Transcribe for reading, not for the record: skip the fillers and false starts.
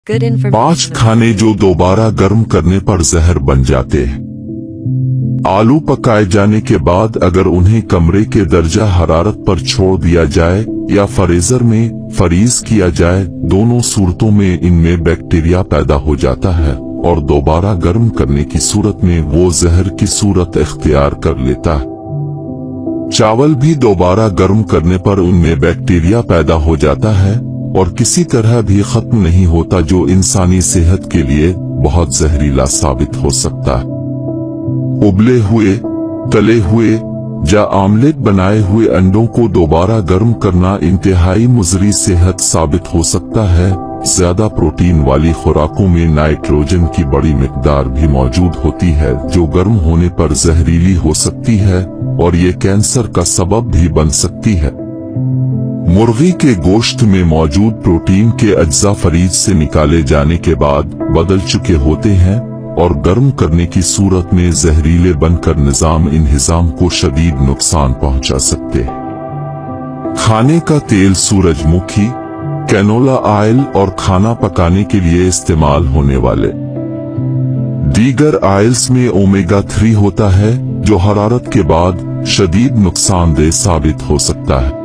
Good 5 information. खाने जो दोबारा गर्म करने पर जहर बन जाते हैं। आलू पकाए जाने के बाद अगर उन्हें कमरे के दर्जा हरारत पर छोड़ दिया जाए या फ्रीजर में फ्रीज किया जाए, दोनों सूरतों में इनमें बैक्टीरिया पैदा हो जाता है और दोबारा गर्म करने की सूरत में वो जहर की सूरत इख्तियार कर लेता है। चावल भी दोबारा गर्म करने पर उनमें बैक्टीरिया पैदा हो जाता है और किसी तरह भी खत्म नहीं होता, जो इंसानी सेहत के लिए बहुत जहरीला साबित हो सकता है। उबले हुए, तले हुए या आमलेट बनाए हुए अंडों को दोबारा गर्म करना इंतहाई मुज़री सेहत साबित हो सकता है। ज्यादा प्रोटीन वाली खुराकों में नाइट्रोजन की बड़ी मिकदार भी मौजूद होती है, जो गर्म होने पर जहरीली हो सकती है और ये कैंसर का सबब भी बन सकती है। मुर्गी के गोश्त में मौजूद प्रोटीन के अज्जा फ्रीज से निकाले जाने के बाद बदल चुके होते हैं और गर्म करने की सूरत में जहरीले बनकर निजाम इंहिजाम को शदीद नुकसान पहुंचा सकते हैं। खाने का तेल सूरजमुखी, कैनोला ऑयल और खाना पकाने के लिए इस्तेमाल होने वाले दीगर ऑयल्स में ओमेगा 3 होता है, जो हरारत के बाद शदीद नुकसानदेह साबित हो सकता है।